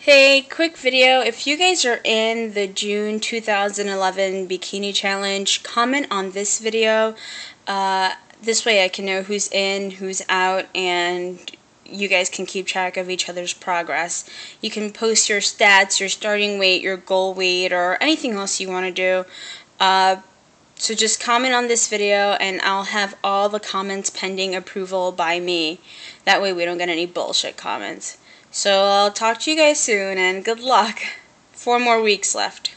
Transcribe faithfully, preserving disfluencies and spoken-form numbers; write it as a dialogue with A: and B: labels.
A: Hey, quick video. If you guys are in the June two thousand eleven Bikini Challenge, comment on this video. Uh, this way I can know who's in, who's out, and you guys can keep track of each other's progress. You can post your stats, your starting weight, your goal weight, or anything else you want to do. Uh, so just comment on this video and I'll have all the comments pending approval by me. That way we don't get any bullshit comments. So I'll talk to you guys soon and good luck. Four more weeks left.